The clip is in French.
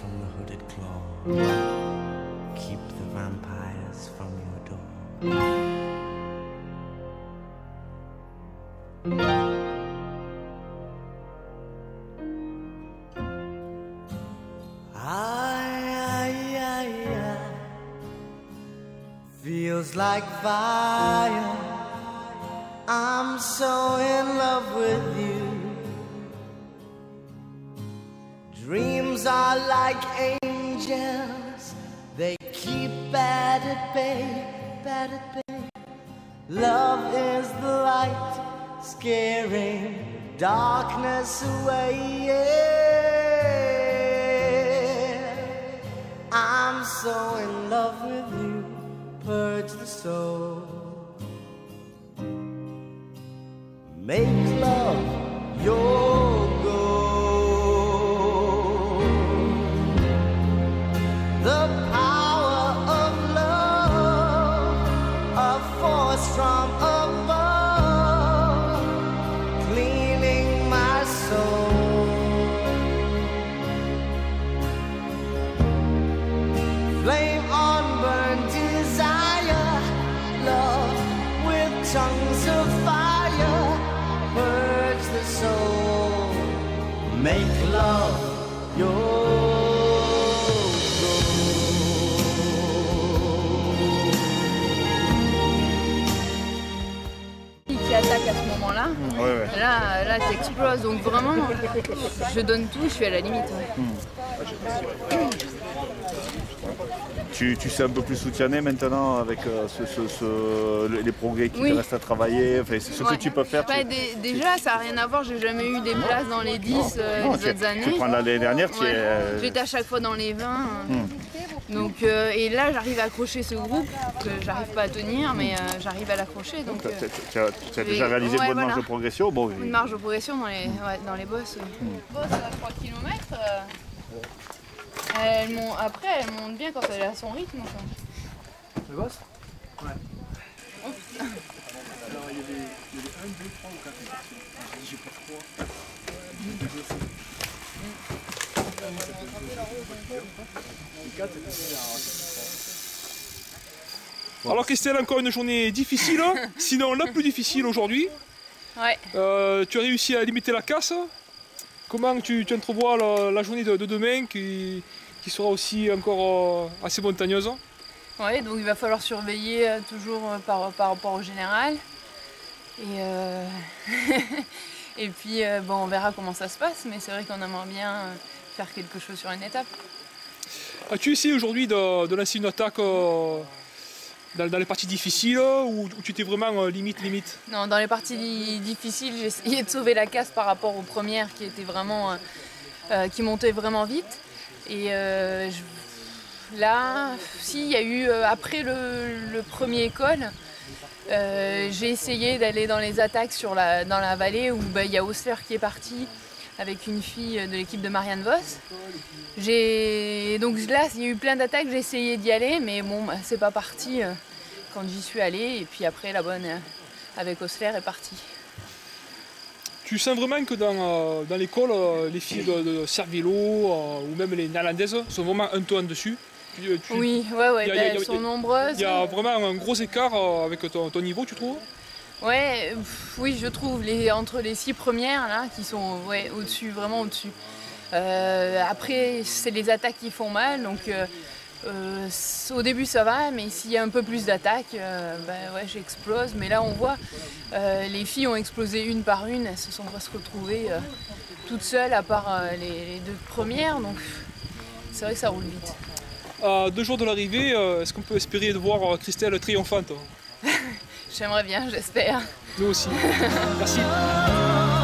from the hooded claw. Keep the vampires from your door. Feels like fire. I'm so in love with you. Dreams are like angels. They keep bad at bay, bad at bay. Love is the light, scaring darkness away. Yeah. I'm so in love with you. Purge the soul. Make love your goal. The power of love, a force from above, cleaning my soul. Flame on burn desire, love with tongues of fire. Purge the soul, make love your goal. Qui attaque à ce moment-là, là t'exploses, donc vraiment je donne tout, je suis à la limite. Tu sais un peu plus soutenu maintenant avec les progrès qui te restent à travailler, enfin, ce que tu peux faire. Déjà ça n'a rien à voir, j'ai jamais eu des places dans les 10 les autres années. Tu prends l'année dernière, j'étais à chaque fois dans les 20. Donc, et là j'arrive à accrocher ce groupe, que j'arrive pas à tenir, mais j'arrive à l'accrocher. Tu as déjà réalisé une bonne marge de progression. Bon, une marge de progression dans les bosses. Bosse à 3 km. Après, elle monte bien quand elle est à son rythme. Le boss? Ouais. Alors, il y avait 1, 2, 3 ou 4 sections. J'ai pas froid. Alors Christelle, encore une journée difficile, sinon la plus difficile aujourd'hui. Ouais. Tu as réussi à limiter la casse. Comment tu entrevois la journée de demain qui sera aussi encore assez montagneuse? Oui, donc il va falloir surveiller toujours par rapport au général. Et puis bon, on verra comment ça se passe, mais c'est vrai qu'on aimerait bien faire quelque chose sur une étape. As-tu essayé aujourd'hui de lancer une attaque dans les parties difficiles ou tu étais vraiment limite? Non, dans les parties difficiles, j'ai essayé de sauver la casse par rapport aux premières qui étaient vraiment, qui montaient vraiment vite. Et là, il y a eu après le premier col, j'ai essayé d'aller dans les attaques dans la vallée où il y a Osler qui est parti avec une fille de l'équipe de Marianne Vos. Donc là, il y a eu plein d'attaques, j'ai essayé d'y aller, mais bon, c'est pas parti quand j'y suis allée. Et puis après, la bonne avec Osler est partie. Tu sens vraiment que dans l'école, les filles de Cervélo ou même les néerlandaises sont vraiment un ton en dessus? Oui, ouais, elles sont nombreuses. Il y a vraiment un gros écart avec ton niveau, tu trouves? Ouais, oui, je trouve, entre les 6 premières là, qui sont au-dessus, vraiment au-dessus. Après, c'est les attaques qui font mal, donc au début ça va, mais s'il y a un peu plus d'attaques, j'explose. Mais là on voit, les filles ont explosé une par une, elles se sont presque retrouvées toutes seules à part les 2 premières, donc c'est vrai que ça roule vite. À 2 jours de l'arrivée, est-ce qu'on peut espérer de voir Christelle triomphante? J'aimerais bien, j'espère. Nous aussi. Merci.